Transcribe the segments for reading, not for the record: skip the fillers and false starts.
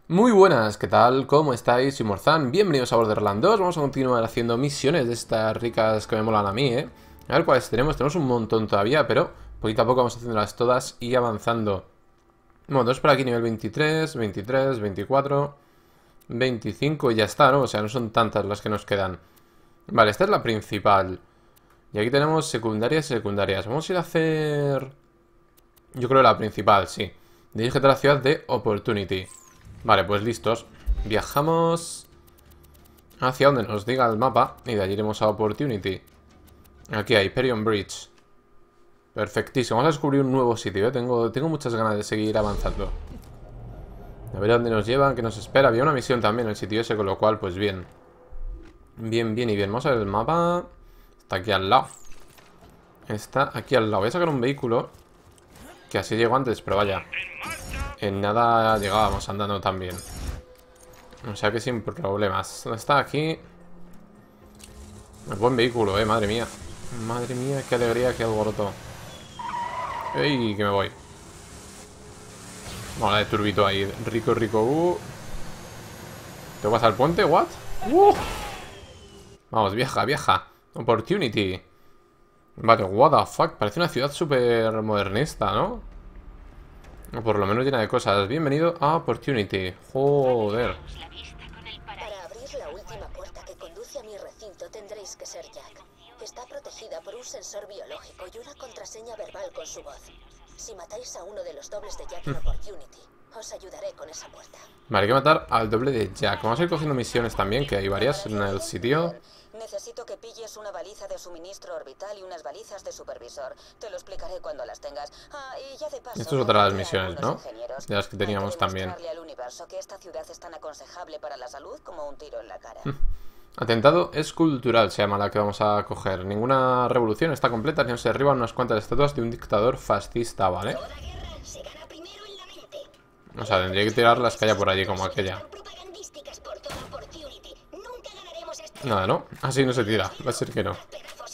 Muy buenas, ¿qué tal? ¿Cómo estáis? Soy Morzan, bienvenidos a Borderlands 2. Vamos a continuar haciendo misiones de estas ricas que me molan a mí, ¿eh? A ver cuáles tenemos. Tenemos un montón todavía, pero poquito a poco vamos haciéndolas todas y avanzando. Bueno, dos por aquí, nivel 23, 23, 24, 25 y ya está, ¿no? O sea, no son tantas las que nos quedan. Vale, esta es la principal. Y aquí tenemos secundarias y secundarias. Vamos a ir a hacer... Yo creo la principal, sí. Dirígete a la ciudad de Opportunity. Vale, pues listos. Viajamos hacia donde nos diga el mapa y de allí iremos a Opportunity. Aquí hay Hyperion Bridge. Perfectísimo. Vamos a descubrir un nuevo sitio, ¿eh? Tengo muchas ganas de seguir avanzando. A ver a dónde nos llevan, qué nos espera. Había una misión también en el sitio ese, con lo cual, pues bien. Bien, bien y bien. Vamos a ver el mapa. Está aquí al lado. Está aquí al lado. Voy a sacar un vehículo. Que así llegó antes, pero vaya. En nada llegábamos andando tan bien. O sea que sin problemas. ¿Dónde está? Aquí. Buen vehículo, madre mía. Madre mía, qué alegría, qué alboroto. ¡Ey! Que me voy. Vamos, de turbito ahí. Rico, rico. ¿Te vas al puente? ¿What? Vamos, vieja, vieja. Opportunity. Vale, what the fuck. Parece una ciudad súper modernista, ¿no? O por lo menos llena de cosas. Bienvenido a Opportunity. Joder. Para abrir la última puerta que conduce a mi recinto tendréis que ser Jack. Está protegida por un sensor biológico y una contraseña verbal con su voz. Si matáis a uno de los dobles de Jack en Opportunity, os ayudaré con esa puerta. Vale, hay que matar al doble de Jack. Vamos a ir cogiendo misiones también, que hay varias en el sitio. Necesito que pilles una baliza de suministro orbital y unas balizas de supervisor. Te lo explicaré cuando las tengas. Y ya de paso, Esto es otra de las contacté a misiones, algunos ¿no? ingenieros. De las que Hay teníamos también. demostrarle al universo que esta ciudad es tan aconsejable para la salud como un tiro en la cara. Atentado escultural se llama la que vamos a coger. Ninguna revolución está completa, ni se derriban unas cuantas estatuas de un dictador fascista, ¿vale? O sea, tendría que tirar las que haya por allí, como aquella. Nada, ¿no? Así no se tira, va a ser que no.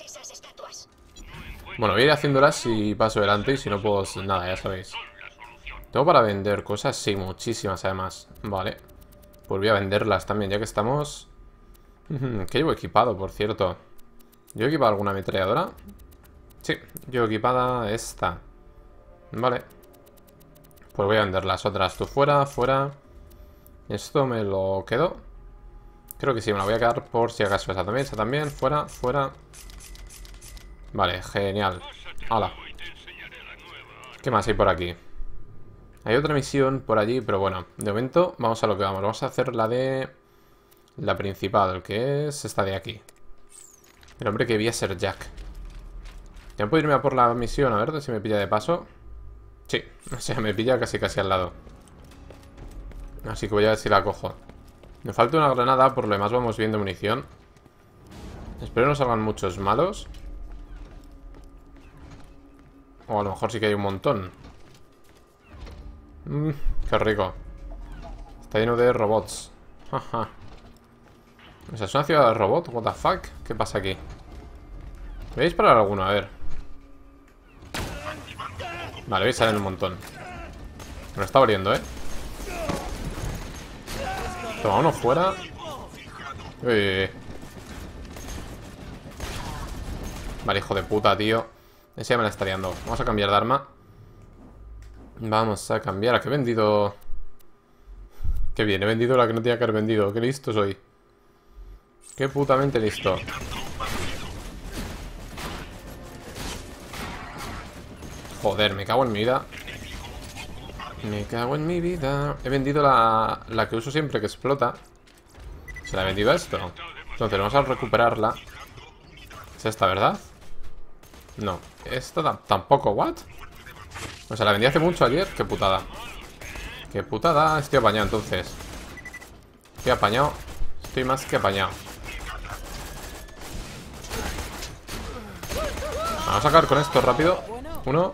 Bueno, voy a ir haciéndolas y paso delante, y si no, pues nada, ya sabéis. ¿Tengo para vender cosas? Sí, muchísimas además. Vale. Pues voy a venderlas también, ya que estamos... ¿Qué llevo equipado, por cierto? ¿Yo he equipado alguna ametralladora? Sí, yo he equipada esta. Vale. Pues voy a vender las otras. Tú fuera, fuera. Esto me lo quedo. Creo que sí, me la voy a quedar por si acaso. Esa también, fuera, fuera. Vale, genial. Hala. ¿Qué más hay por aquí? Hay otra misión por allí, pero bueno, de momento vamos a lo que vamos. Vamos a hacer la de... La principal, que es esta de aquí. El hombre que debía ser Jack. Ya puedo irme a por la misión, a ver si me pilla de paso. Sí, o sea, me pilla casi al lado. Así que voy a ver si la cojo. Me falta una granada, por lo demás vamos viendo munición. Espero no salgan muchos malos. O a lo mejor sí que hay un montón. Qué rico. Está lleno de robots. Ajá. O sea, ¿es una ciudad de robot? What the fuck? ¿Qué pasa aquí? Voy a disparar a alguno, a ver. Vale, veis, salen un montón. Me lo está abriendo, ¿eh? Toma, uno fuera. Vale, hijo de puta, tío. Ese ya me la está liando. Vamos a cambiar de arma. Vamos a cambiar. ¿A qué he vendido? Qué bien, he vendido la que no tenía que haber vendido. Qué listo soy. Qué putamente listo. Joder, me cago en mi vida. Me cago en mi vida. He vendido la que uso siempre, que explota. Se la he vendido a esto. Entonces vamos a recuperarla. Es esta, ¿verdad? No. Esta tampoco, ¿what? O sea, la vendí hace mucho ayer. Qué putada. Qué putada. Estoy apañado entonces. Estoy apañado. Estoy más que apañado. Vamos a sacar con esto rápido. Uno.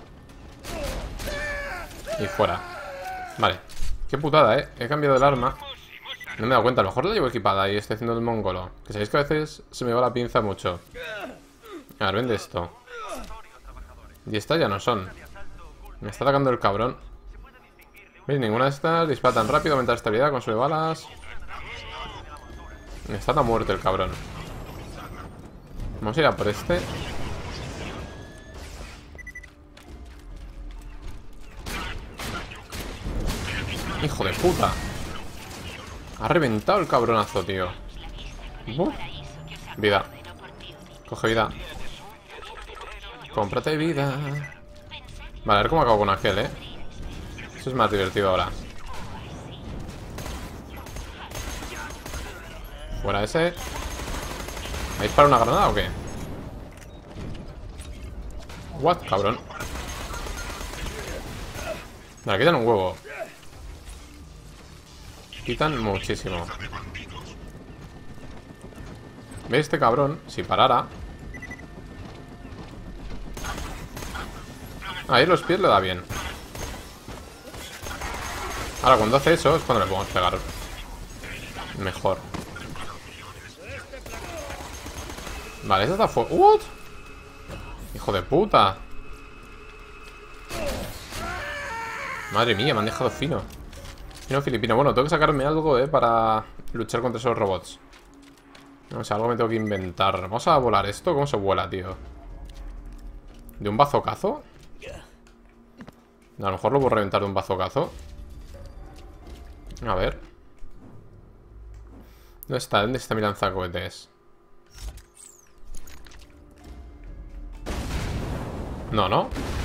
Y fuera. Vale. Qué putada, He cambiado el arma. No me he dado cuenta. A lo mejor la llevo equipada y estoy haciendo el mongolo. Que sabéis que a veces se me va la pinza mucho. A ver, vende esto. Y estas ya no son. Me está atacando el cabrón. ¿Veis? Ninguna de estas dispara tan rápido, aumenta la estabilidad, consume balas. Está tan muerto el cabrón. Vamos a ir a por este. Hijo de puta. Ha reventado el cabronazo, tío. Vida. Coge vida. Cómprate vida. Vale, a ver cómo acabo con aquel, Eso es más divertido ahora. Fuera ese. ¿Me dispara una granada o qué? What, cabrón. Vale, quitan un huevo. Quitan muchísimo. ¿Veis este cabrón? Si parara. Ahí los pies le da bien. Ahora cuando hace eso es cuando le podemos pegar mejor. Vale, esta está fuerte. ¿What? Hijo de puta. Madre mía, me han dejado fino. Fino filipino. Bueno, tengo que sacarme algo, para luchar contra esos robots. No sé, algo me tengo que inventar. Vamos a volar esto. ¿Cómo se vuela, tío? ¿De un bazocazo? A lo mejor lo puedo reventar de un bazocazo. A ver. ¿Dónde está? ¿Dónde está mi lanzacohetes? No, ¿no?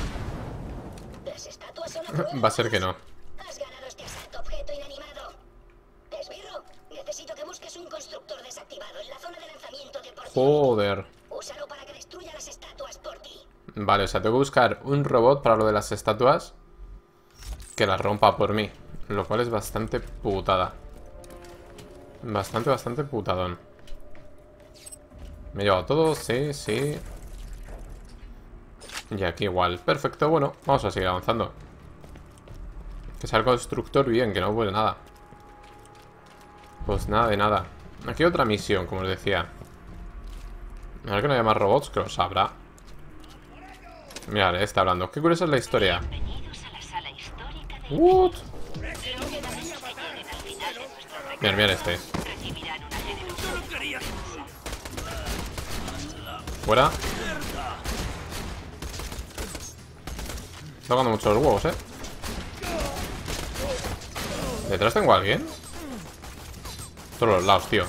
Va a ser que no. Has ganado este asalto objeto inanimado. Esbirro, necesito que busques un constructor desactivado en la zona de lanzamiento de por ti. Joder. Úsalo para que destruya las estatuas por ti. Vale, o sea, tengo que buscar un robot para lo de las estatuas que las rompa por mí. Lo cual es bastante putada. Bastante putadón. Me he llevado todo, sí, sí. Y aquí igual. Perfecto, bueno, vamos a seguir avanzando. Que sea el constructor bien, que no huele nada. Pues nada de nada. Aquí hay otra misión, como os decía. A ver que no haya más robots, que lo sabrá. Mirad, está hablando. Qué curiosa es la historia. What? Mirad este. Fuera. Está tocando mucho los huevos, ¿Detrás tengo a alguien? Todos los lados, tío.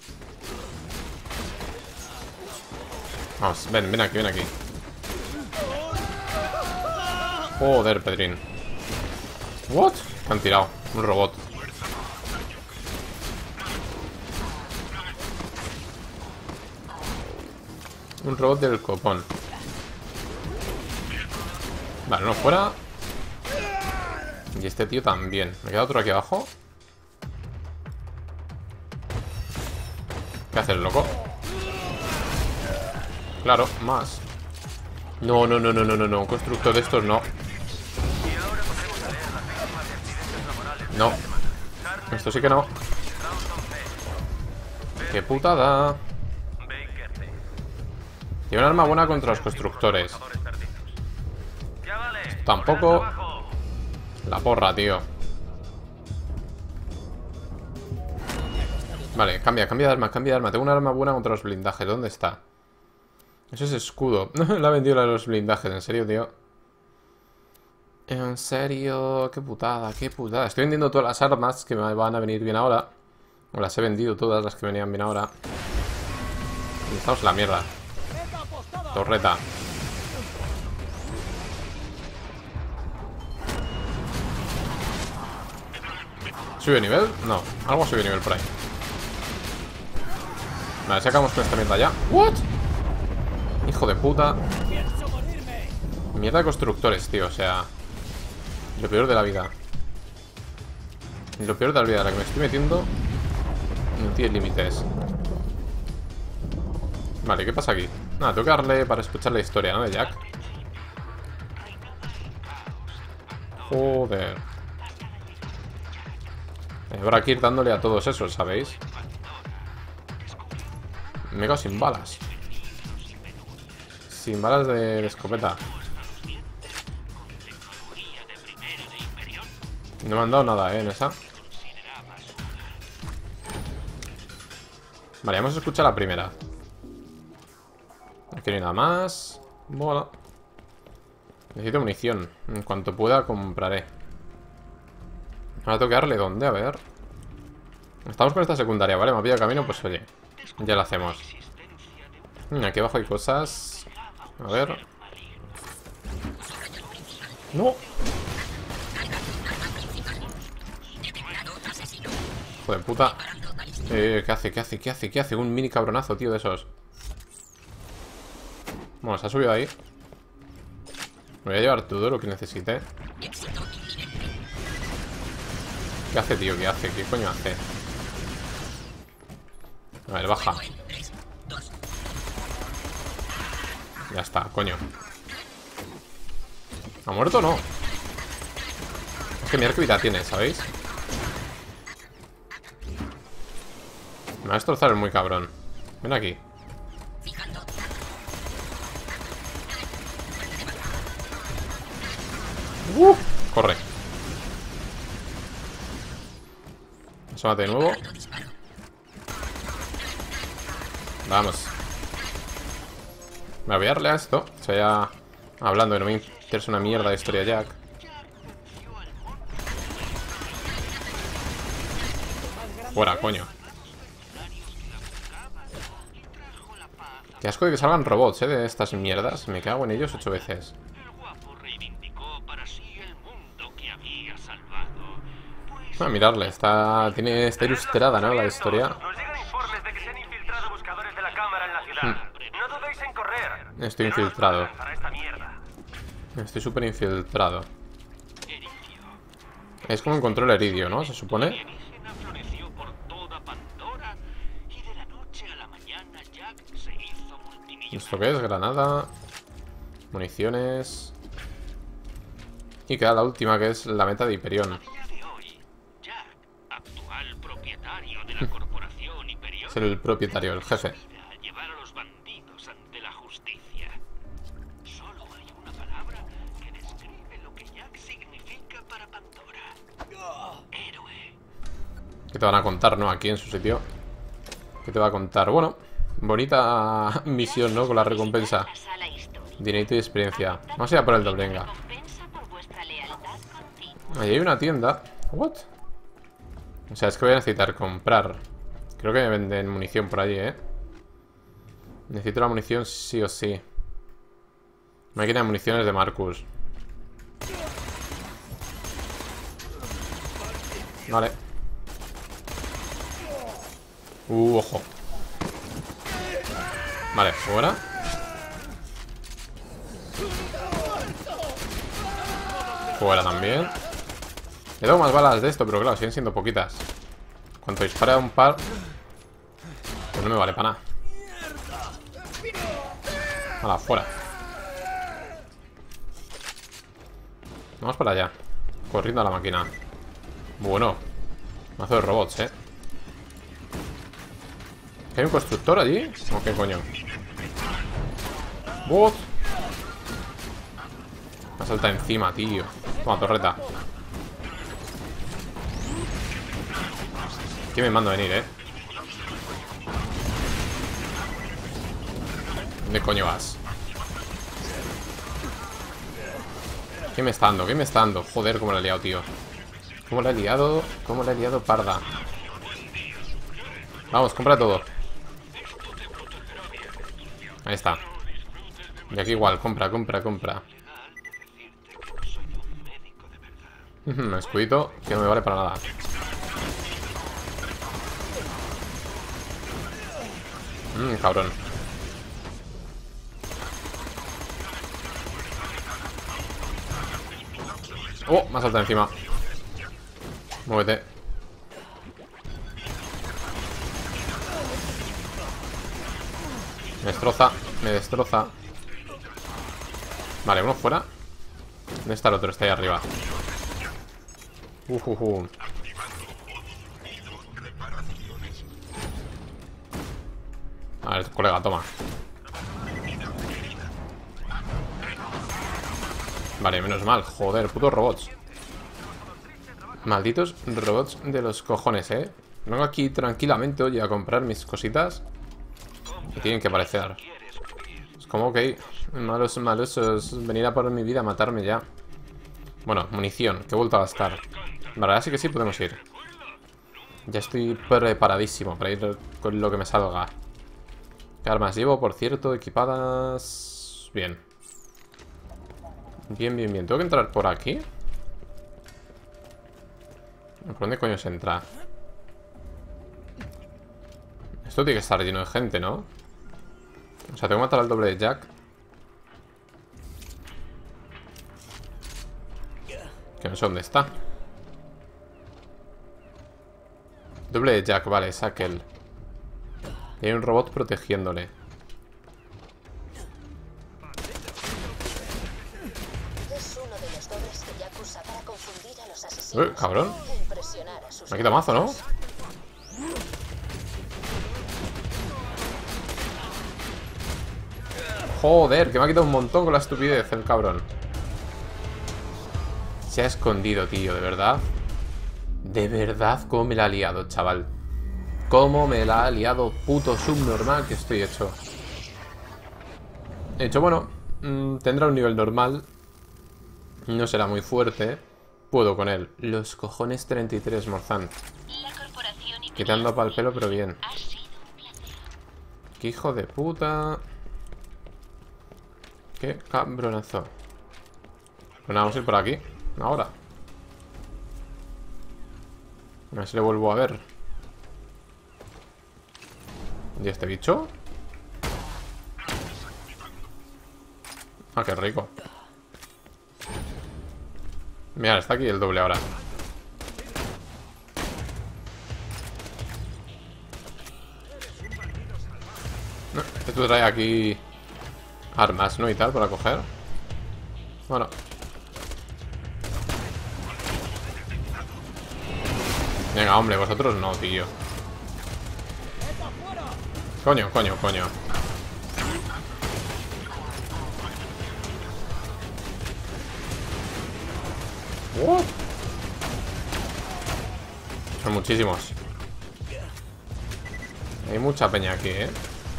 Vamos, ven aquí, ven aquí. Joder, Pedrín. What? Me han tirado. Un robot. Un robot del copón. Vale, no fuera. Y este tío también. Me queda otro aquí abajo. ¿Qué hace el loco? Claro, más. No. Un constructor de estos no. No. Esto sí que no. Qué putada. Tiene un arma buena contra los constructores. Tampoco. La porra, tío. Vale, cambia de arma, Tengo un arma buena contra los blindajes. ¿Dónde está? Eso es escudo. Le ha vendido a los blindajes, en serio, tío. En serio, qué putada. Estoy vendiendo todas las armas que me van a venir bien ahora. O las he vendido todas las que venían bien ahora. Y estamos en la mierda. Torreta. ¿Sube nivel? No, algo sube nivel por ahí. Vale, sacamos con esta mierda ya. ¿What? Hijo de puta. Mierda de constructores, tío, o sea. Lo peor de la vida. Lo peor de la vida, la que me estoy metiendo. No tiene límites. Vale, ¿qué pasa aquí? Nada, tengo que darle para escuchar la historia, ¿no? De Jack. Joder. Habrá que ir dándole a todos esos, ¿sabéis? Me he quedado sin balas. Sin balas de escopeta. No me han dado nada, en esa. Vale, hemos escuchado la primera. Aquí no hay nada más. Bueno. Necesito munición. En cuanto pueda, compraré. Ahora tengo que darle dónde, a ver. Estamos con esta secundaria, ¿vale? Me ha pillado camino, pues oye, ya la hacemos. Aquí abajo hay cosas. A ver. ¡No! Joder, puta. ¿Qué hace? ¿Qué hace? ¿Qué hace? ¿Qué hace? Un mini cabronazo, tío, de esos. Bueno, se ha subido ahí. Me voy a llevar todo lo que necesite. ¿Qué hace, tío? ¿Qué hace? ¿Qué coño hace? A ver, baja. Ya está, coño. ¿Ha muerto o no? Es que mira qué vida tiene, ¿sabéis? Me va a destrozar el muy cabrón. Ven aquí. Corre. Asómate de nuevo. Vamos. Me voy a darle a esto. Se vaya hablando de no me interesa una mierda de historia, Jack. Fuera, coño. Qué asco de que salgan robots, de estas mierdas. Me cago en ellos 8 veces. A mirarle, está ilustrada, ¿no? La historia. Estoy infiltrado. Estoy súper infiltrado. Es como encontró el eridio, ¿no? Se supone. ¿Esto qué es? Granada. Municiones. Y queda la última, que es la meta de Hyperion. Es el propietario, el jefe. ¿Qué te van a contar, no? Aquí en su sitio. ¿Qué te va a contar? Bueno, bonita misión, ¿no? Con la recompensa. Dinerito y experiencia. Vamos a ir a por el doble, venga. Ahí hay una tienda. ¿What? O sea, es que voy a necesitar comprar. Creo que me venden munición por allí, ¿eh? Necesito la munición sí o sí. Máquina de municiones de Marcus. Vale. Ojo. Vale, fuera. Fuera también. Le doy más balas de esto, pero claro, siguen siendo poquitas. Cuanto dispara un par, pues no me vale para nada. Hala, fuera. Vamos para allá. Corriendo a la máquina. Bueno, mazo de robots, ¿Hay un constructor allí? ¿O qué coño? What? Me salta encima, tío. Toma, torreta. Aquí me mando a venir, ¿Dónde coño vas? ¿Qué me está dando? ¿Qué me está dando? Joder, cómo la he liado, tío. ¿Cómo la he liado? ¿Cómo la he liado, parda? Vamos, compra todo. Ahí está. Y aquí igual, compra. Escudito, que no me vale para nada. Cabrón. Oh, me ha saltado encima. Muévete. Me destroza. Vale, uno fuera. ¿Dónde está el otro? Está ahí arriba. A ver, colega, toma. Vale, menos mal. Joder, putos robots. Malditos robots de los cojones, ¿eh? Vengo aquí tranquilamente, oye, a comprar mis cositas y tienen que aparecer. Es como, ok, malos, malosos, venir a por mi vida, a matarme ya. Bueno, munición, que he vuelto a gastar. Vale, ahora sí que sí podemos ir. Ya estoy preparadísimo para ir con lo que me salga. ¿Qué armas llevo, por cierto? Equipadas... Bien. Bien, bien, bien. ¿Tengo que entrar por aquí? ¿Por dónde coño se entra? Esto tiene que estar lleno de gente, ¿no? O sea, tengo que matar al doble de Jack. Que no sé dónde está. Doble de Jack, vale, es aquel. Y hay un robot protegiéndole. Es uno de los dobles que Jack usa para confundir a los asesinos. Cabrón. E impresionar a sus Me ha quitado mazo, ¿no? Joder, que me ha quitado un montón con la estupidez el cabrón. Se ha escondido, tío, de verdad. De verdad, cómo me la ha liado, chaval. Cómo me la ha liado, puto subnormal que estoy hecho. De hecho, bueno, tendrá un nivel normal. No será muy fuerte. Puedo con él. Los cojones 33, Morzán. Quitando para el pelo, pero bien. Qué hijo de puta. Qué cabronazo. Bueno, vamos a ir por aquí. Ahora. A ver si le vuelvo a ver. ¿Y este bicho? Ah, qué rico. Mira, está aquí el doble ahora. Esto trae aquí armas, ¿no? Y tal, para coger. Bueno. Venga, hombre, vosotros no, tío. Coño, coño, coño. Son muchísimos. Hay mucha peña aquí, ¿eh?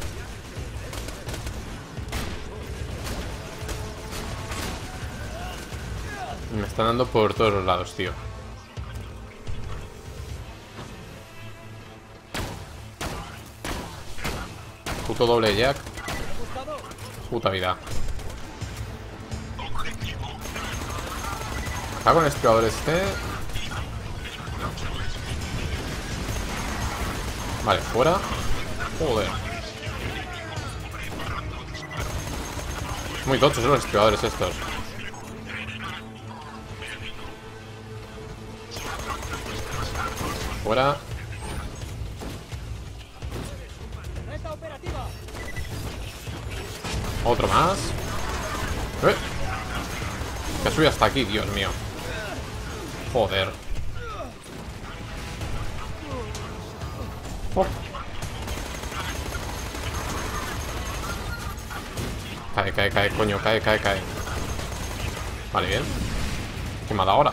Me están dando por todos los lados, tío. Puto doble Jack. Puta vida. Acá con el espiador este. Vale, fuera. Joder. Muy tochos los espiadores estos. Fuera. Otro más. Que subí hasta aquí, Dios mío. Joder. Oh. Cae, cae, cae, coño, cae, cae, cae. Vale, bien. ¿Qué me ha dado ahora?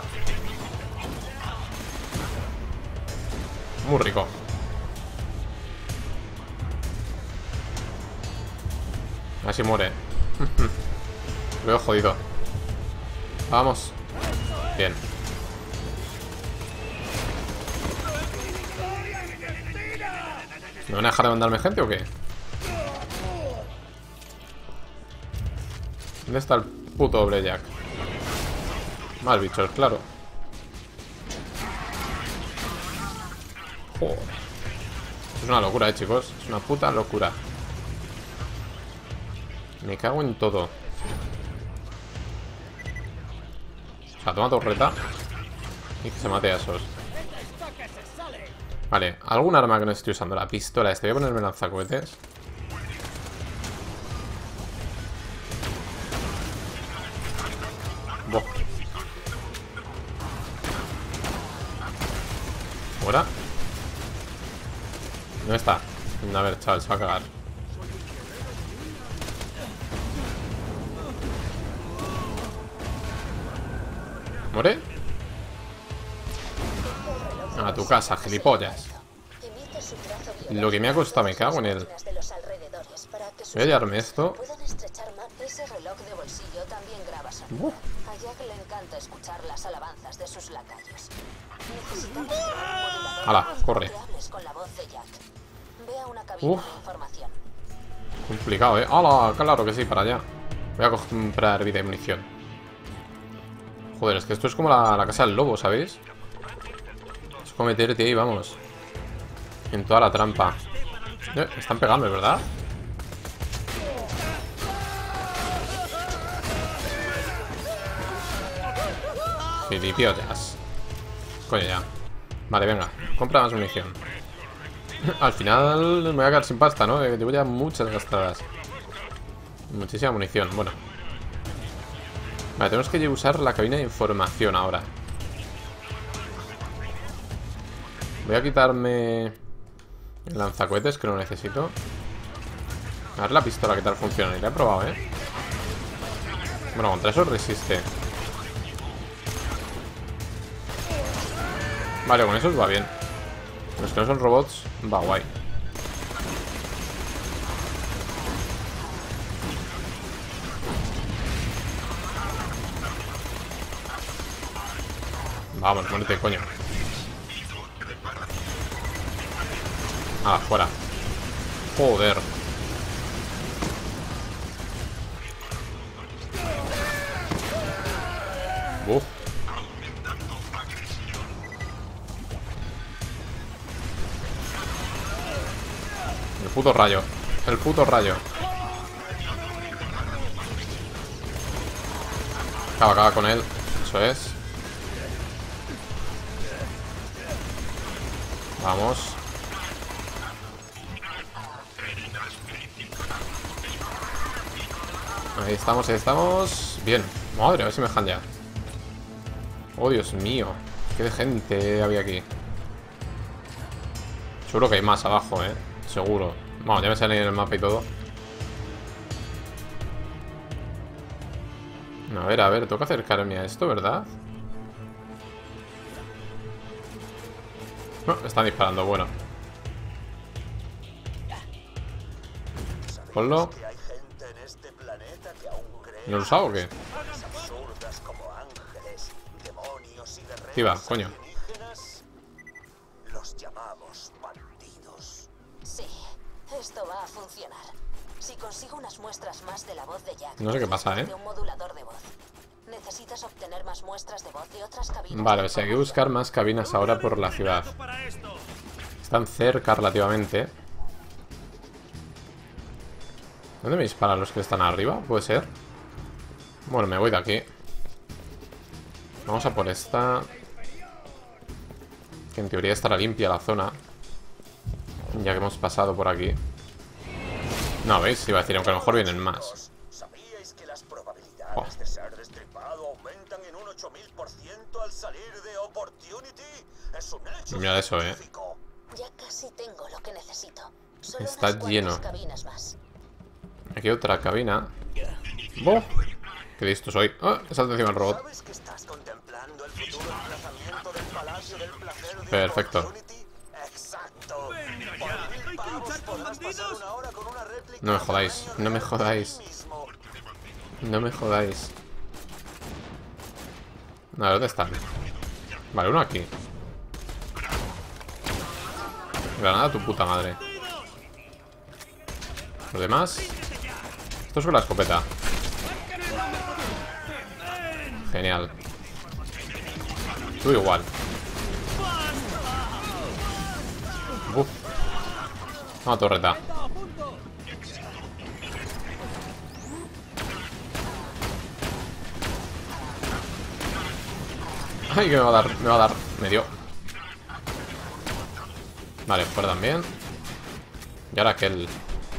Muy rico. Así muere. Lo veo jodido. Vamos. Bien. ¿Me van a dejar de mandarme gente o qué? ¿Dónde está el puto doble Jack? Más bichos, claro. Joder. Es una locura, chicos. Es una puta locura. Me cago en todo. O sea, toma torreta y que se mate a esos. Vale, algún arma que no estoy usando. La pistola esta. Voy a ponerme lanzacohetes. Boh. ¿Fuera? ¿Dónde está? A ver, chaval, se va a cagar. ¿Muere? A tu casa, gilipollas. Emite su trazo Lo que me ha costado, me cago en él. máquinas de los alrededores para que sus Voy a llevarme esto. puedan estrechar más. Ese reloj de bolsillo también graba sonido. A Jack le encanta escuchar las alabanzas de sus lacayos. Necesitamos crear un modulador Hala, de voz corre. para que hables con la voz de Jack. Ve a una cabina de información. Complicado, ¿eh? ¡Hala! Claro que sí, para allá. Voy a comprar vida y munición. Joder, es que esto es como la casa del lobo, ¿sabéis? Es como meterte ahí, vamos. En toda la trampa. Están pegando, ¿verdad? Filipiotas. Coño, ya. Vale, venga. Compra más munición. Al final me voy a quedar sin pasta, ¿no? Llevo ya muchas gastadas. Muchísima munición. Bueno. Vale, tenemos que usar la cabina de información ahora. Voy a quitarme el lanzacohetes, que no necesito. A ver la pistola, qué tal funciona. Y la he probado, ¿eh? Bueno, contra eso resiste. Vale, con esos va bien. Los que no son robots, va guay. Vamos, muérete, coño. Ah, fuera. Joder. Uf. El puto rayo. El puto rayo. Acaba con él. Eso es. Vamos. Ahí estamos, ahí estamos. Bien. Madre, a ver si me dejan ya. Oh, Dios mío. Qué de gente había aquí. Seguro que hay más abajo, seguro. Vamos, ya me sale en el mapa y todo. A ver, tengo que acercarme a esto, ¿verdad? No, están disparando, bueno. Ponlo. ¿No lo usaba o qué? Activa, coño. Los llamamos bandidos. Sí, esto va a funcionar. Si consigo unas muestras más de la voz de Jack, no sé qué pasa, de un modulador de voz. Necesitas obtener más muestras de voz de otras cabinas. Vale, o sea, hay que buscar más cabinas ahora por la ciudad. Están cerca relativamente. ¿Dónde me disparan los que están arriba? ¿Puede ser? Bueno, me voy de aquí. Vamos a por esta. Que en teoría estará limpia la zona. Ya que hemos pasado por aquí. No, ¿veis? Iba a decir, aunque a lo mejor vienen más. ¿Sabíais que las probabilidades de ser destripado aumentan en un 8000% al salir de Opportunity? Es un hecho. Mira eso, Ya casi tengo lo que necesito. Solo está unas lleno. cuantas cabinas más. Aquí hay otra cabina. ¡Boh! ¡Qué listo soy! ¡Ah! Salta encima el robot. ¿Sabes que estás contemplando el futuro emplazamiento del Palacio del Placer de Perfecto. Opportunity? Exacto. Por 1000 pavos podrás pasar una hora con una réplica. No me jodáis, no me jodáis. No me jodáis. A ver, ¿dónde están? Vale, uno aquí. Granada tu puta madre. Los demás. Esto es con la escopeta. Genial. Tú igual. Uf. Una torreta. Ay, que me va a dar, me va a dar. Me dio. Vale, fuera también. Y ahora aquel.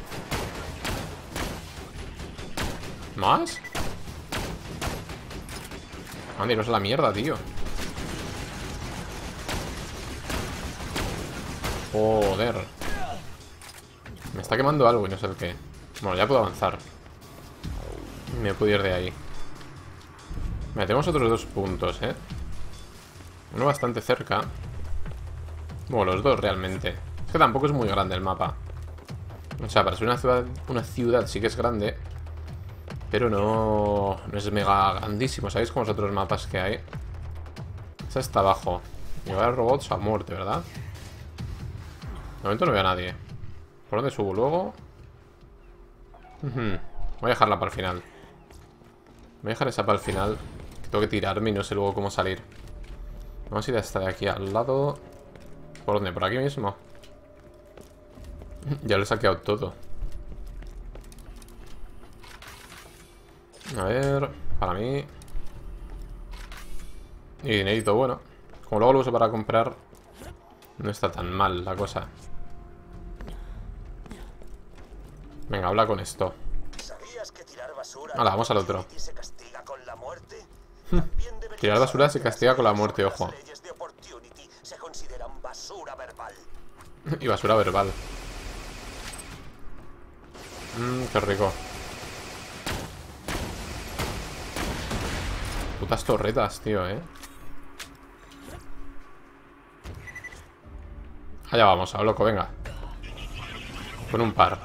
¿Más? Anda, iros a la mierda, tío. Joder. Me está quemando algo y no sé el qué. Bueno, ya puedo avanzar. Me puedo ir de ahí. Mira, tenemos otros dos puntos, Uno bastante cerca. Bueno, los dos realmente. Es que tampoco es muy grande el mapa. O sea, para ser una ciudad sí que es grande, pero no es mega grandísimo. ¿Sabéis como los otros mapas que hay? Esa está abajo. Llevar robots a muerte, ¿verdad? De momento no veo a nadie. ¿Por dónde subo luego? Voy a dejarla para el final. Voy a dejar esa para el final, que tengo que tirarme y no sé luego cómo salir. Vamos a ir hasta de aquí al lado. ¿Por dónde? ¿Por aquí mismo? Ya lo he saqueado todo. A ver, para mí. Y dinerito bueno. Como luego lo uso para comprar, no está tan mal la cosa. Venga, habla con esto. ¿Sabías que tirar basura Hala, vamos al otro. se castiga con la muerte? Tirar basura se castiga con la muerte, ojo. Las leyes de Opportunity se consideran basura verbal. Y basura verbal. Qué rico. Putas torretas, tío, Allá vamos, a lo loco, venga. Con un par.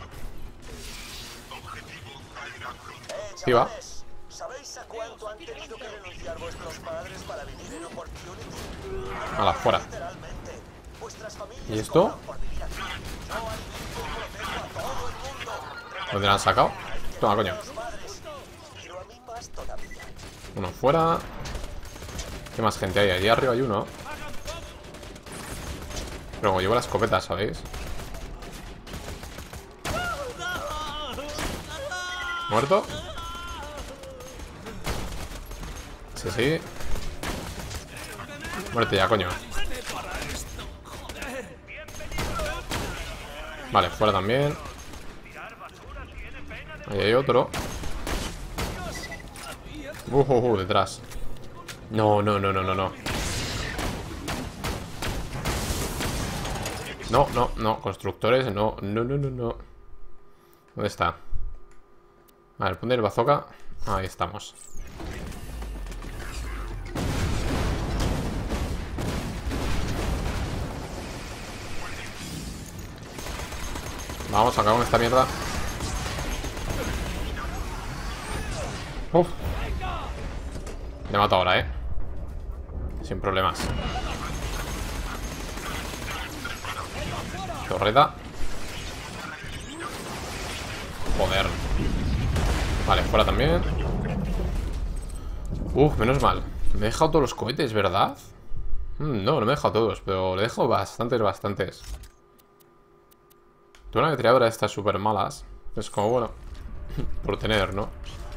Sí, va. Chavales, ¿sabéis a cuánto han tenido que renunciar vuestros padres para vivir en Opportunity? A la fuera. Literalmente, vuestras familias ¿Y esto? cobran por vivir aquí. Yo admito y protejo a todo el mundo. ¿Dónde la han sacado? Toma, coño. Los padres, pero a mí más todavía. Uno fuera. ¿Qué más gente hay? Allí arriba hay uno. Pero como llevo la escopeta, ¿sabéis? ¿Muerto? Sí, sí. Muerte ya, coño. Vale, fuera también. Ahí hay otro. Detrás. No. No. Constructores, no. ¿Dónde está? A ver, poner el bazooka. Ahí estamos. Vamos, acá con esta mierda. Uf. Le mato ahora, sin problemas. Torreta. Joder. Vale, fuera también. Uf, menos mal. Me he dejado todos los cohetes, ¿verdad? No me he dejado todos, pero le dejo bastantes. Tuve una ametralladora de estas súper malas. Es como, bueno, por tener, ¿no?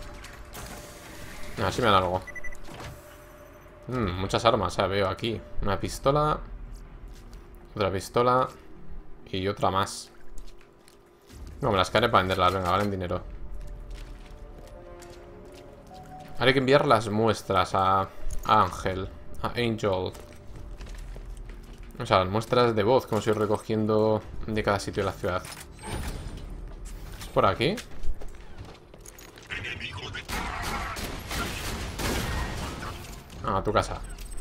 Así me dan algo. Muchas armas, veo aquí. Una pistola. Otra pistola. Y otra más. No, me las caeré para venderlas. Venga, valen dinero. Ahora hay que enviar las muestras a Ángel. A Angel. O sea, las muestras de voz que hemos ido recogiendo de cada sitio de la ciudad. ¿Es por aquí? Ah, a tu casa.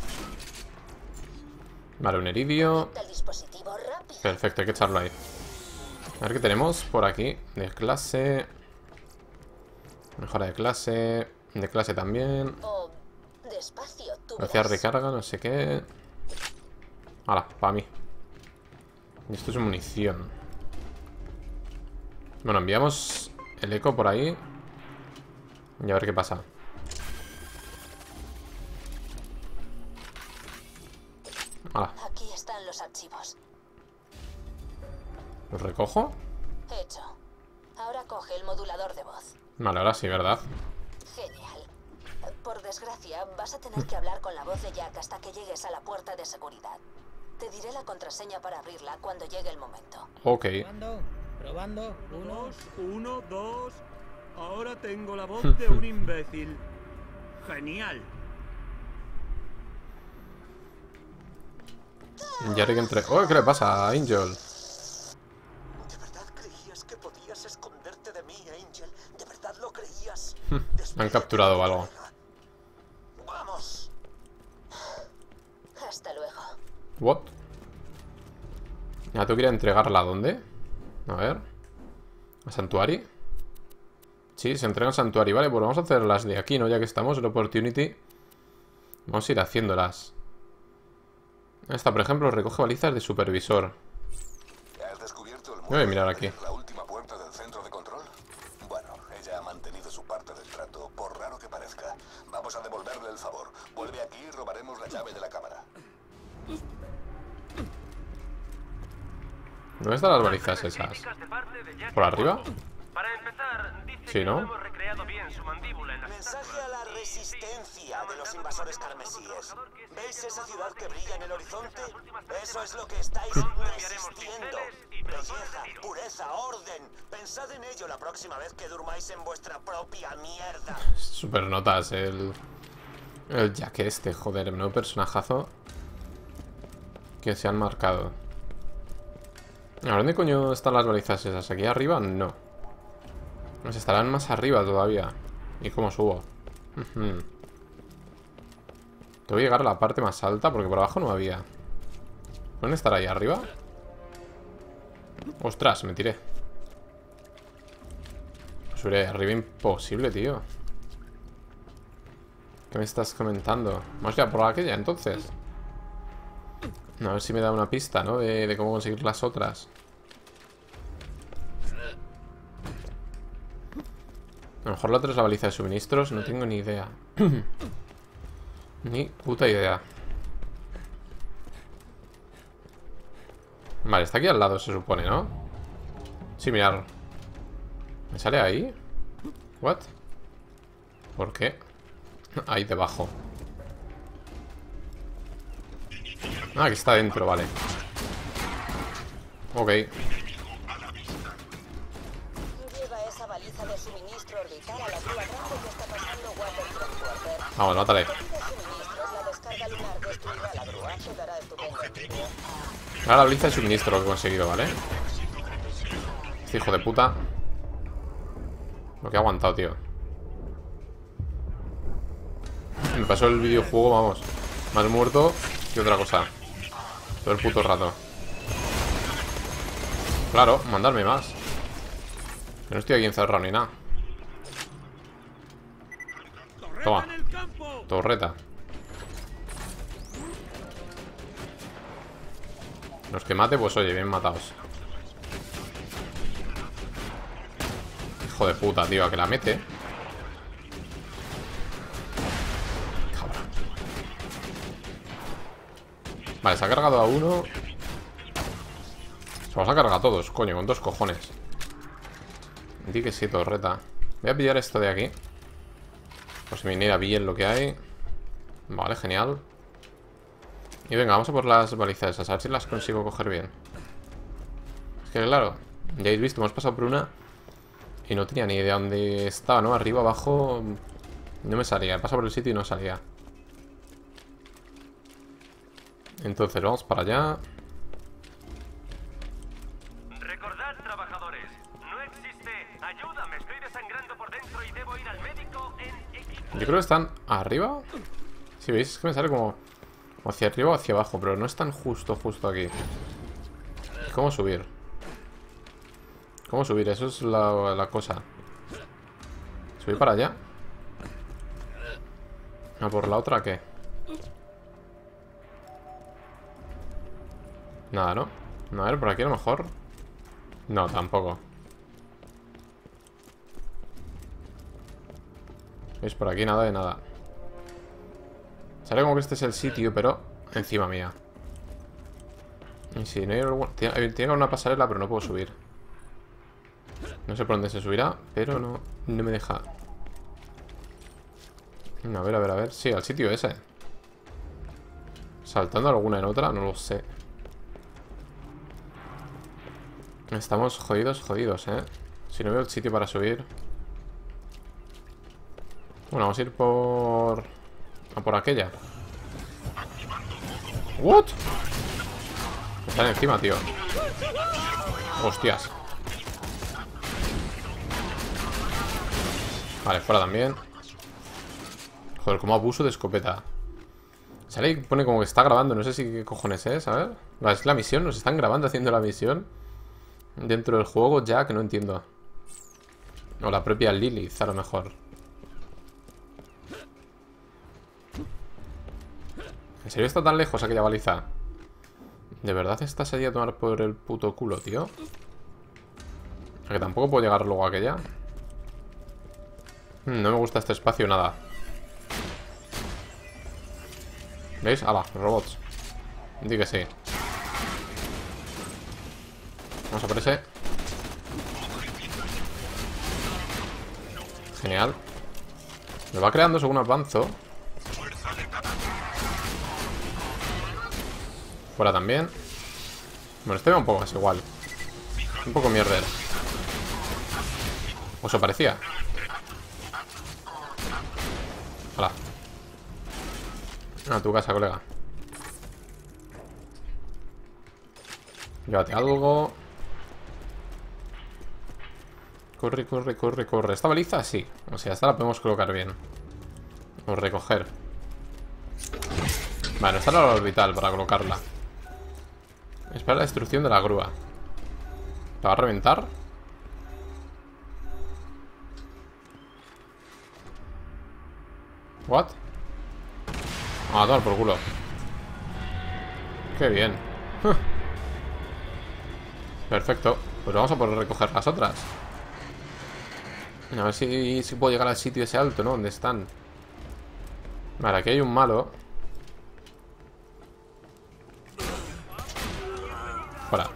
Vale, un iridio. Perfecto, hay que echarlo ahí. A ver qué tenemos por aquí. De clase. Mejora de clase. De clase también. Velocidad de recarga, no sé qué. Hala, para mí. Y esto es munición. Bueno, enviamos el eco por ahí. Y a ver qué pasa. Hala. Aquí están los archivos. ¿Los recojo? Hecho. Ahora coge el modulador de voz. Vale, ahora sí, ¿verdad? Genial. Por desgracia, vas a tener que hablar con la voz de Jack hasta que llegues a la puerta de seguridad. Te diré la contraseña para abrirla cuando llegue el momento. Ok. Probando. Uno, dos. Ahora tengo la voz de un imbécil. Genial. Ya que entre... ¡Oh! ¿Qué le pasa a Angel? ¿De verdad creías que podías esconderte de mí, Angel? ¿De verdad lo creías? Me han capturado o algo. ¡Vamos! Hasta luego. ¿What? Ya tengo que ir a entregarla. ¿A dónde? A ver. ¿A Santuari? Sí, se entrega en Santuari. Vale, pues vamos a hacer las de aquí, ¿no? Ya que estamos en Opportunity. Vamos a ir haciéndolas. Esta, por ejemplo, recoge balizas de supervisor. ¿Has descubierto el Voy a mirar aquí. la última puerta del centro de control? Bueno, ella ha mantenido su parte del trato, por raro que parezca. Vamos a devolverle el favor. Vuelve aquí y robaremos la llave de la cámara. ¿Dónde están las balizas esas? ¿Por arriba? Para empezar, dice Sí, que ¿no? no hemos recreado bien su mandíbula en las Mensaje a la resistencia de los invasores carmesíes. ¿Veis esa ciudad que brilla en el horizonte? Eso es lo que estáis resistiendo. Belleza, pureza, orden. Pensad en ello la próxima vez que durmáis en vuestra propia mierda. Super notas el Jack este, joder, menudo personajazo que se han marcado. ¿A dónde coño están las balizas esas? ¿Aquí arriba? No. Pues estarán más arriba todavía. ¿Y cómo subo? Tengo que llegar a la parte más alta porque por abajo no había. ¿Dónde estará ahí arriba? Ostras, me tiré. Subiré arriba imposible, tío. ¿Qué me estás comentando? Vamos ya por aquella entonces. A ver si me da una pista, ¿no? De cómo conseguir las otras. A lo mejor la otra es la baliza de suministros. No tengo ni idea. Ni puta idea. Vale, está aquí al lado, se supone, ¿no? Sí, mirad. ¿Me sale ahí? ¿What? ¿Por qué? Ahí debajo. Ah, que está dentro, vale. Ok. Lleva esa baliza de suministro orbital a la grúa grande que está pasando Water Transporter. Vamos, mátale. De suministros, la descarga lunar destruirá la grúa. Quedará estupendo en vídeo. Ahora la baliza de suministro que he conseguido, ¿vale? Este hijo de puta. Lo que ha aguantado, tío. Me pasó el videojuego, vamos. Más muerto que otra cosa. Todo el puto rato. Claro, mandarme más. Que no estoy aquí encerrado ni nada. Toma. Torreta. Los que mate, pues oye, bien matados. Hijo de puta, tío, a que la mete. Cabrón. Vale, se ha cargado a uno. Se los ha cargado a todos, coño, con 2 cojones. Di que sí, torreta. Voy a pillar esto de aquí. Por si me viniera bien lo que hay. Vale, genial. Y venga, vamos a por las balizas esas. A ver si las consigo coger bien. Es que claro, ya habéis visto, hemos pasado por una y no tenía ni idea dónde estaba, ¿no? Arriba, abajo. No me salía. He pasado por el sitio y no salía. Entonces vamos para allá. Recordad, trabajadores, no existe ayuda, me estoy desangrando por dentro y debo ir al médico en equipo. Yo creo que están arriba. Si veis, es que me sale como hacia arriba o hacia abajo, pero no están justo aquí. ¿Cómo subir? ¿Cómo subir? Eso es la cosa. ¿Subir para allá? ¿A por la otra qué? Nada, ¿no? A ver, por aquí a lo mejor. No, tampoco. ¿Veis? Por aquí nada de nada. Sale como que este es el sitio, pero encima mía. Y sí, no hay algún... tiene una pasarela, pero no puedo subir. No sé por dónde se subirá, pero no me deja. A ver. Sí, al sitio ese. Saltando alguna en otra, no lo sé. Estamos jodidos, ¿eh? Si no veo el sitio para subir. Bueno, vamos a ir por... a por aquella. ¿What? Están encima, tío. Hostias. Vale, fuera también. Joder, como abuso de escopeta. Sale y pone como que está grabando. No sé si qué cojones es, a ver. ¿Es la misión? ¿Nos están grabando haciendo la misión? Dentro del juego ya, que no entiendo. O la propia Lilith, a lo mejor. ¿En serio está tan lejos aquella baliza? ¿De verdad estás allí a tomar por el puto culo, tío? ¿A que tampoco puedo llegar luego a aquella? No me gusta este espacio nada. ¿Veis? ¡Hala! Robots. Di que sí. Vamos a por ese. Genial. Me va creando según avanzo. Fuera también. Bueno, este va un poco más igual. Un poco mierder. O eso parecía. Hola. A tu casa, colega. Llévate algo. Corre, corre, corre, corre. ¿Esta baliza? Sí. O sea, esta la podemos colocar bien. O recoger. Vale, esta era la orbital para colocarla. Espera la destrucción de la grúa. ¿La va a reventar? ¿What? Ah, tomar por culo. Qué bien. Perfecto. Pues vamos a poder recoger las otras. A ver si puedo llegar al sitio ese alto, ¿no? ¿Dónde están? Vale, aquí hay un malo. Fuera.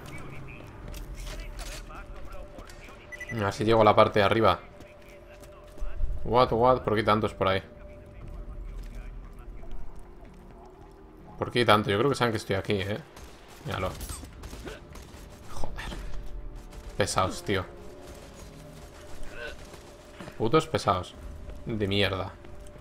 A ver si llego a la parte de arriba. What? ¿Por qué tantos por ahí? ¿Por qué tanto? Yo creo que saben que estoy aquí, ¿eh? Míralo. Joder. Pesados, tío. Putos pesados. De mierda.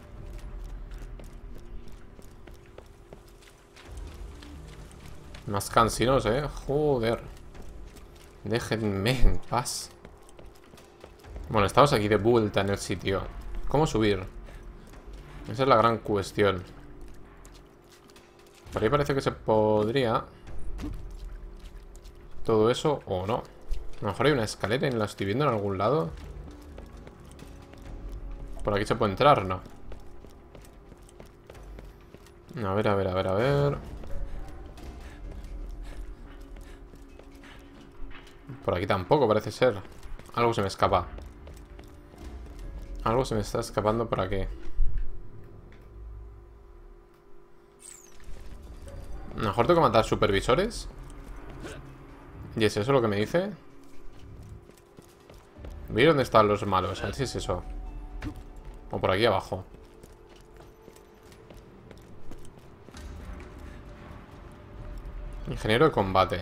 Más cansinos, Joder. Déjenme en paz. Bueno, estamos aquí de vuelta en el sitio. ¿Cómo subir? Esa es la gran cuestión. Por ahí parece que se podría. Todo eso, o no. A lo mejor hay una escalera y la estoy viendo en algún lado. Por aquí se puede entrar, ¿no? A ver, a ver, a ver, a ver. Por aquí tampoco parece ser. Algo se me escapa. Algo se me está escapando por aquí. A lo mejor tengo que matar supervisores. ¿Y es eso lo que me dice? Voy a ir donde están los malos. A ver si es eso. O por aquí abajo. Ingeniero de combate.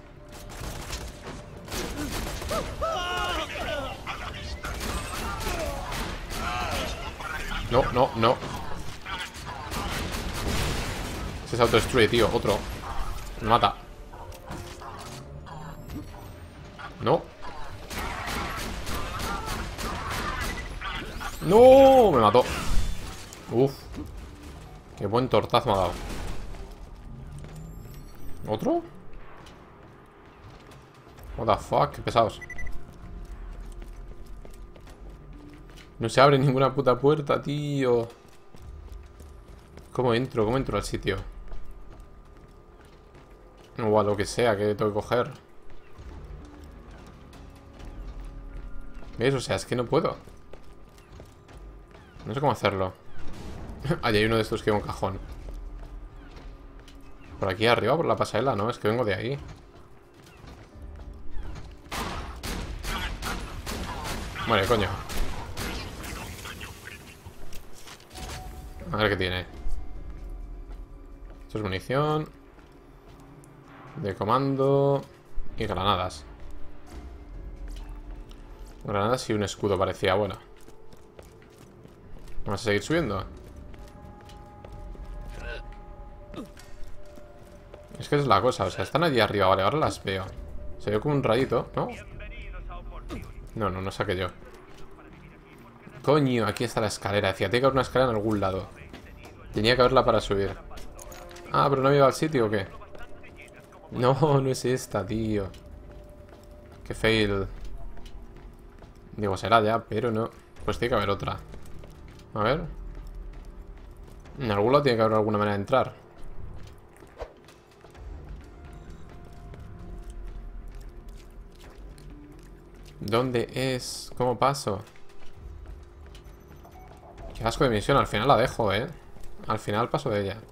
No, no, no. Se autodestruye, tío. Otro. Me mata. No. ¡No! Me mató. Uf. Qué buen tortazo me ha dado. ¿Otro? What the fuck, qué pesados. No se abre ninguna puta puerta, tío. ¿Cómo entro? ¿Cómo entro al sitio? O a lo que sea que tengo que coger. ¿Ves? O sea, es que no puedo. No sé cómo hacerlo. Ahí hay uno de estos que hay un cajón. Por aquí arriba, por la pasarela, ¿no? Es que vengo de ahí. Vale, coño. A ver qué tiene. Esto es munición. De comando. Y granadas. Granadas y un escudo parecía bueno. Vamos a seguir subiendo. Es que es la cosa, o sea, están allí arriba. Vale, ahora las veo. Se ve como un rayito, ¿no? No, no, no saqué yo. Coño, aquí está la escalera. Decía, tiene que haber una escalera en algún lado. Tenía que haberla para subir. Ah, pero no me iba al sitio, ¿o qué? No, no es esta, tío. Qué fail. Digo, será ya, pero no. Pues tiene que haber otra. A ver. En algún lado tiene que haber alguna manera de entrar. ¿Dónde es? ¿Cómo paso? Qué asco de misión. Al final la dejo, ¿eh? Al final paso de ella.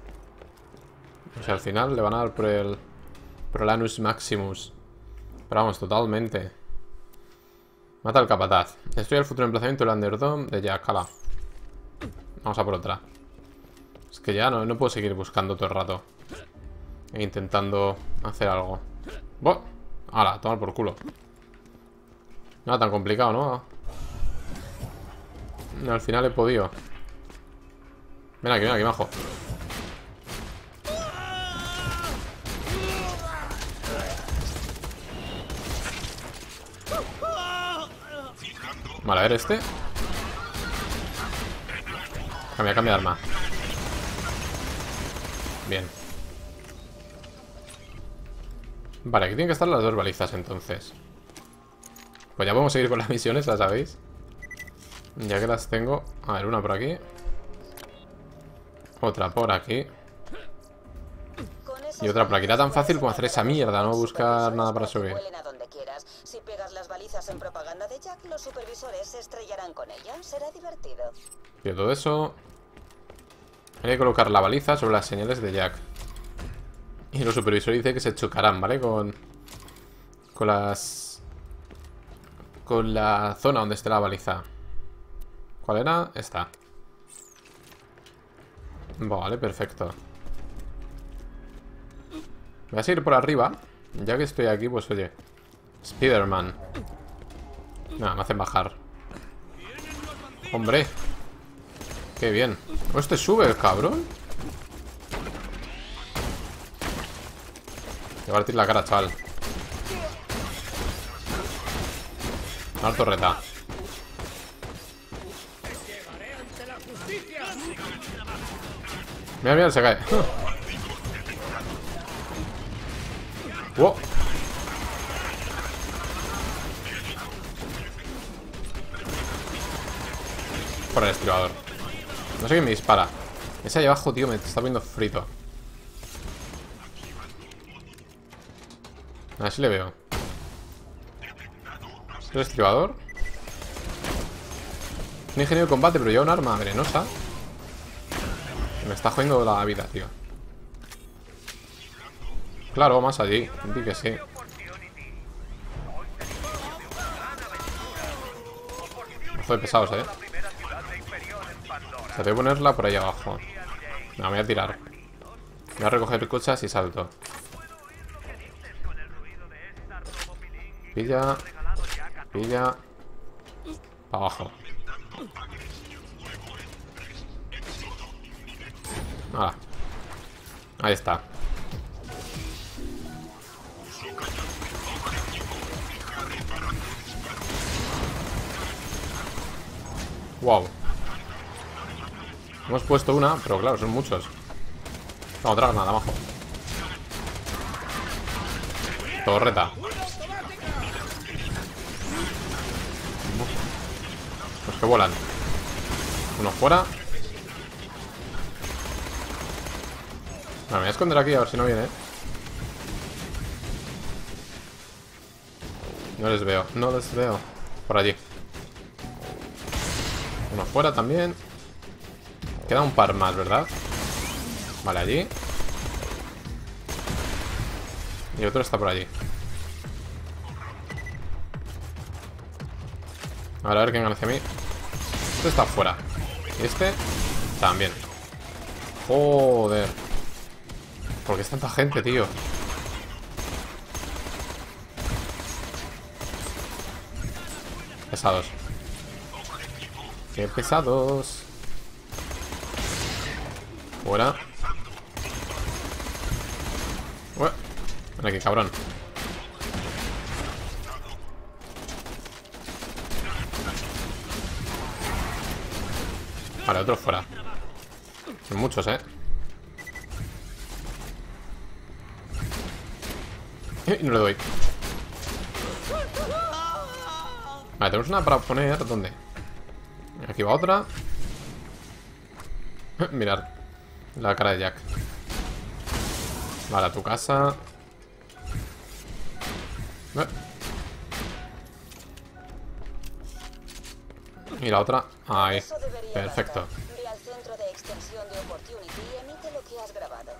O sea, al final le van a dar por el Anus Maximus. Pero vamos, totalmente. Mata al capataz. Destruye el futuro emplazamiento del Underdome de Jack. Ala. Vamos a por otra. Es que ya no puedo seguir buscando todo el rato. E intentando hacer algo. ¡Buah! Ala, toma por culo. No era tan complicado, ¿no? No, al final he podido. Ven aquí, majo. Vale, a ver este. Cambia de arma. Bien. Vale, aquí tienen que estar las dos balizas entonces. Pues ya podemos seguir con las misiones, ¿las sabéis? Ya que las tengo. A ver, una por aquí. Otra por aquí. Y otra por aquí. Era tan fácil como hacer esa mierda, no buscar nada para subir. Si pegas las balizas en propaganda de Jack, los supervisores se estrellarán con ella. Será divertido. Y todo eso. Hay que colocar la baliza sobre las señales de Jack. Y los supervisores dicen que se chocarán, ¿vale? Con la zona donde esté la baliza. ¿Cuál era? Esta. Vale, perfecto. Voy a seguir por arriba. Ya que estoy aquí, pues oye. Spider-Man. Nada, me hacen bajar. Hombre. Qué bien. Este sube el cabrón. Te va a partir la cara, chaval. Una torreta. Mira, se cae. Wow. Por el estribador. No sé quién me dispara. Ese ahí abajo, tío, me está viendo frito. A ver si le veo. ¿Es el estribador? Un ingeniero de combate, pero lleva un arma venenosa. Me está jodiendo la vida, tío. Claro, más allí. Di que sí. Ojo de pesados, O sea, voy a ponerla por ahí abajo. Me voy a tirar. Voy a recoger cochas y salto. Pilla. Pilla. Para abajo. Ahora. Ahí está. Wow. Hemos puesto una, pero claro, son muchos. No, otra granada abajo. Torreta. Los que vuelan. Uno fuera. Me voy a esconder aquí a ver si no viene. No les veo, no les veo. Por allí. Uno fuera también. Queda un par más, ¿verdad? Vale, allí. Y otro está por allí. Ahora a ver quién gana hacia mí. Este está fuera. Y este también. Joder. ¿Por qué es tanta gente, tío? Pesados. ¡Qué pesados! Fuera. Ué. Ven aquí, cabrón. Vale, otro fuera. Son muchos, Y no le doy. Vale, tenemos una para poner. ¿Dónde? Aquí va otra. Mirad la cara de Jack. Vale, a tu casa. Y la otra. Ahí. Perfecto. Ve al centro de extensión de Opportunity y emite lo que has grabado.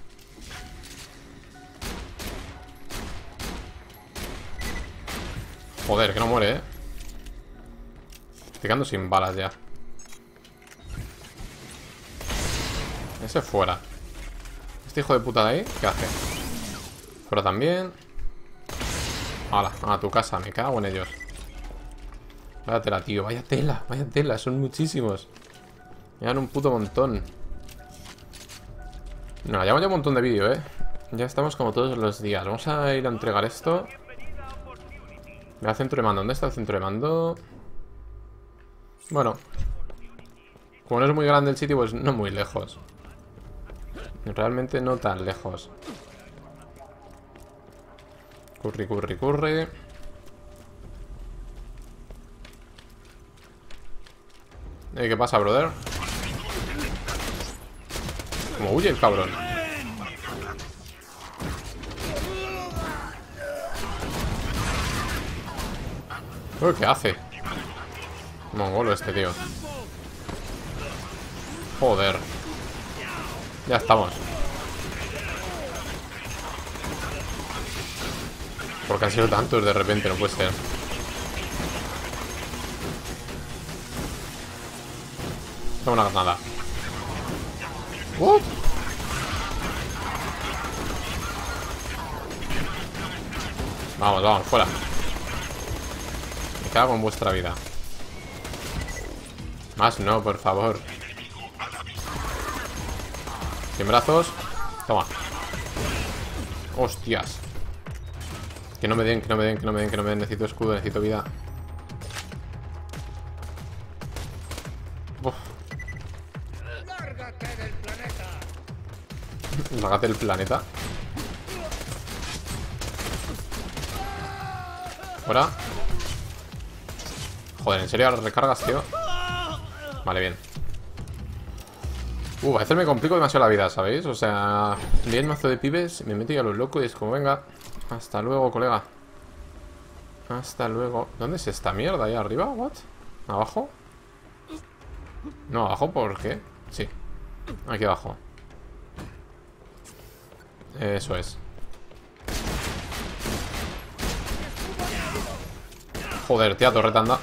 Joder, que no muere, Estoy quedando sin balas ya. Ese fuera. Este hijo de puta de ahí, ¿qué hace? Fuera también. Hala, a tu casa, me cago en ellos. Vaya tela, tío, vaya tela, son muchísimos. Me dan un puto montón. No, llevamos ya un montón de vídeo, Ya estamos como todos los días. Vamos a ir a entregar esto. Ve al centro de mando. ¿Dónde está el centro de mando? Bueno, como no es muy grande el sitio, pues no muy lejos. Realmente no tan lejos. Curry, curry, curry. ¿Qué pasa, brother? Como huye el cabrón. ¿Qué hace? Mongolo este tío. Joder. Ya estamos. Porque han sido tantos de repente, no puede ser. Tengo una granada. Vamos, vamos, fuera. Me cago en vuestra vida. Más no, por favor. 100 brazos. Toma. Hostias. Que no me den, que no me den, que no me den, que no me den. Necesito escudo, necesito vida. Uf. ¡Lárgate del planeta! Lárgate del planeta. Fuera. Joder, ¿en serio recargas, tío? Vale, bien. A veces me complico demasiado la vida, ¿sabéis? O sea, bien mazo de pibes, me meto ya a lo loco y es como, venga, hasta luego, colega. Hasta luego. ¿Dónde es esta mierda? ¿Ahí arriba? ¿What? ¿Abajo? No, abajo, ¿por qué? Sí, aquí abajo. Eso es. Joder, tía, torreta, anda.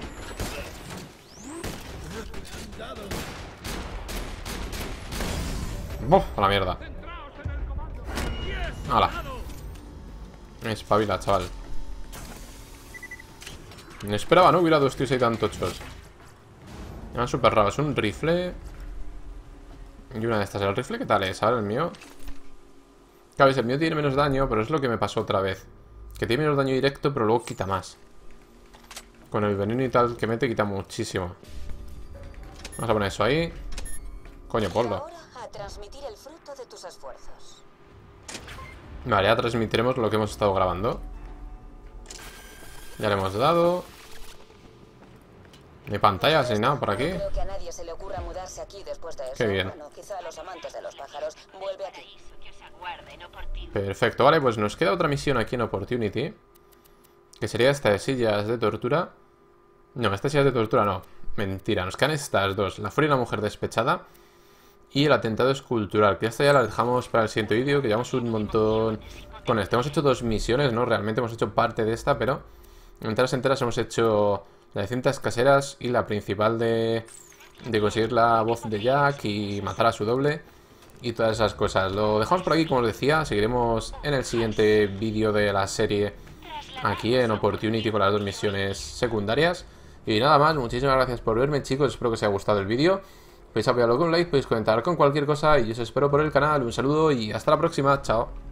¡Buf! A la mierda. ¡Hala! Espabila, chaval. No esperaba, ¿no? Hubiera dos tíos ahí tan tochos. Eran súper raros. Un rifle. Y una de estas. ¿El rifle qué tal es? Ahora el mío. Claro, el mío tiene menos daño, pero es lo que me pasó otra vez. Que tiene menos daño directo, pero luego quita más. Con el veneno y tal que mete, quita muchísimo. Vamos a poner eso ahí. Coño, ponlo. A transmitir el fruto de tus esfuerzos. Vale, ya transmitiremos lo que hemos estado grabando. Ya le hemos dado. Ni pantallas ni nada por aquí. No creo que a nadie se le ocurra mudarse aquí después de eso. Qué bien. Bueno, quizá a los amantes de los pájaros. Vuelve aquí. Perfecto, vale, pues nos queda otra misión aquí en Opportunity. Que sería esta de sillas de tortura. No, estas sillas de tortura no. Mentira, nos quedan estas dos. La furia y la mujer despechada. Y el atentado escultural. Que esta ya la dejamos para el siguiente vídeo. Que llevamos un montón con este. Hemos hecho dos misiones, ¿no? Realmente hemos hecho parte de esta, pero enteras hemos hecho la de cintas caseras y la principal de conseguir la voz de Jack y matar a su doble. Y todas esas cosas. Lo dejamos por aquí, como os decía. Seguiremos en el siguiente vídeo de la serie aquí en Opportunity con las dos misiones secundarias. Y nada más, muchísimas gracias por verme, chicos. Espero que os haya gustado el vídeo. Podéis apoyarlo con un like, podéis comentar con cualquier cosa. Y os espero por el canal. Un saludo y hasta la próxima. Chao.